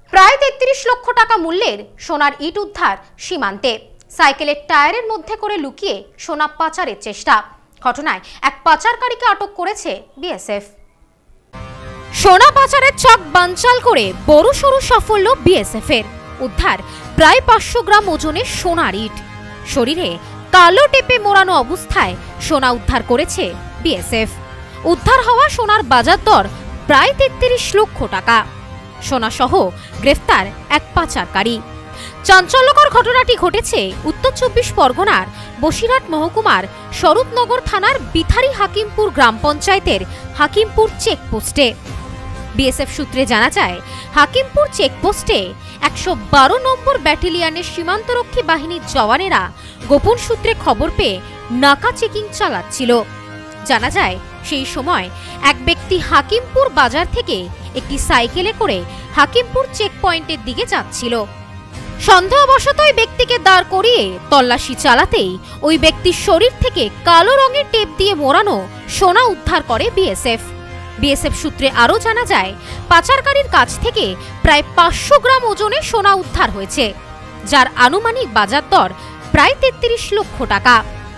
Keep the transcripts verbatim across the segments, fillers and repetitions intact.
প্রায় তেত্রিশ লক্ষ টাকা মূল্যের সোনার ইট উদ্ধার সীমান্তে। সাইকেলের টায়ারের মধ্যে করে লুকিয়ে সোনা পাচারের চেষ্টা। ঘটনায় এক পাচারকারীকে আটক করেছে বিএসএফ। সোনা পাচারের ছক বানচাল করে বড়সড় সাফল্য বিএসএফ এর। উদ্ধার প্রায় পাঁচশো গ্রাম ওজনের সোনার ইট। শরীরে কালো টেপে মোড়ানো অবস্থায় সোনা উদ্ধার করেছে বিএসএফ। উদ্ধার হওয়া সোনার বাজার দর প্রায় তেত্রিশ লক্ষ টাকা। সোনা সহ গ্রেফতার এক পাচারকারী। চাঞ্চল্যকর ঘটনাটি ঘটেছে উত্তর চব্বিশ পরগনার বসিরহাট মহকুমার স্বরূপনগর থানার বিথারি হাকিমপুর গ্রাম পঞ্চায়েতের হাকিমপুর চেকপোস্টে। বিএসএফ সূত্রে জানা যায়, হাকিমপুর চেকপোস্টে একশো বারো নম্বর ব্যাটালিয়নের সীমান্তরক্ষী বাহিনীর জওয়ানেরা গোপন সূত্রে খবর পেয়ে নাকা চেকিং চালাচ্ছিল। জানা যায়, সেই সময় এক ব্যক্তি হাকিমপুর বাজার থেকে একটি সাইকেলে করে হাকিমপুর চেক পয়েন্টের দিকে যাচ্ছিল। সন্দেহবশত ওই ব্যক্তিকে দাঁড় করিয়ে তল্লাশি চালাতেই ওই ব্যক্তির শরীর থেকে কালো রঙের টেপ দিয়ে মোড়ানো সোনা উদ্ধার করে বিএসএফ। বিএসএফ সূত্রে আরও জানা যায়, পাচারকারীর কাছ থেকে প্রায় পাঁচশো গ্রাম ওজনের সোনা উদ্ধার হয়েছে, যার আনুমানিক বাজার দর প্রায় তেত্রিশ লক্ষ টাকা।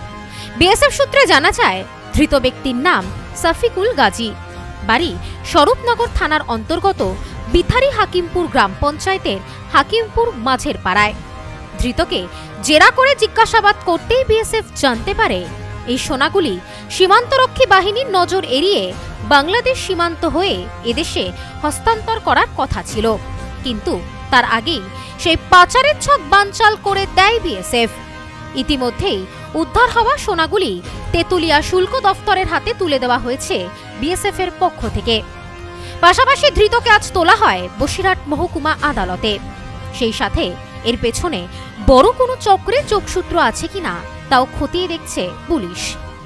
বিএসএফ সূত্রে জানা যায়, ধৃত ব্যক্তির নাম সাফিকুল গাজী, বাড়ি স্বরূপনগর থানার অন্তর্গত বিথারি হাকিমপুর গ্রাম পঞ্চায়েতের হাকিমপুর মাঝের পাড়ায়। ধৃতকে জেরা করে জিজ্ঞাসাবাদ করতেই বিএসএফ জানতে পারে এই সোনাগুলি সীমান্তরক্ষী বাহিনীর নজর এড়িয়ে বাংলাদেশ সীমান্ত হয়ে এদেশে হস্তান্তর করার কথা ছিল, কিন্তু তার আগেই সেই পাচারের ছক বানচাল করে দেয় বিএসএফ। ইতিমধ্যেই উদ্ধার হওয়া সোনাগুলি তেতুলিয়া শুল্ক দফতরের হাতে তুলে দেওয়া হয়েছে বিএসএফ এর পক্ষ থেকে। পাশাপাশি ধৃতকে আজ তোলা হয় বসিরহাট মহকুমা আদালতে। সেই সাথে এর পেছনে বড় কোনো চক্রে যোগসূত্র আছে কিনা তাও খতিয়ে দেখছে পুলিশ।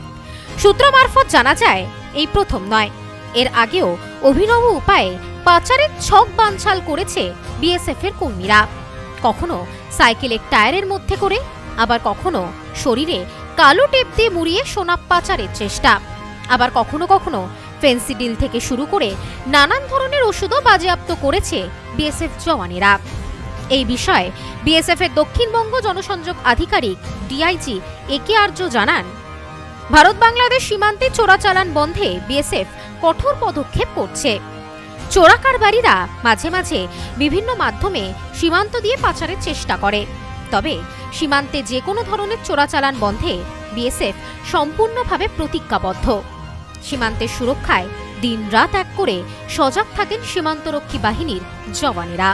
সূত্র মারফত জানা যায়, এই প্রথম নয়, এর আগেও অভিনব উপায়ে পাচারের ছক বানচাল করেছে বিএসএফ এর কর্মীরা। কখনো সাইকেলের টায়ারের মধ্যে করে, আবার কখনো শরীরে কালো টেপ দিয়ে মুড়িয়ে সোনা পাচারের চেষ্টা, আবার কখনো কখনো ফেন্সিডিল থেকে শুরু করে নানান ধরনের ওষুধও বাজেয়াপ্ত করেছে বিএসএফ জওয়ানেরা। এই বিষয়ে বিএসএফ এর দক্ষিণবঙ্গ জনসংযোগ আধিকারিক ডিআইজি এ কে আর্য জানান, ভারত বাংলাদেশ সীমান্তে চোরাচালান বন্ধে বিএসএফ কঠোর পদক্ষেপ করছে। চোরা কারবারিরা মাঝে মাঝে বিভিন্ন মাধ্যমে সীমান্ত দিয়ে পাচারের চেষ্টা করে, তবে সীমান্তে যে কোনো ধরনের চোরাচালান বন্ধে বিএসএফ সম্পূর্ণভাবে প্রতিজ্ঞাবদ্ধ। সীমান্তের সুরক্ষায় দিন রাত এক করে সজাগ থাকেন সীমান্তরক্ষী বাহিনীর জওয়ানেরা।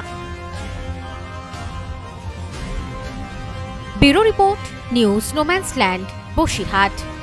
Bureau report, news no man's land, Basirhat.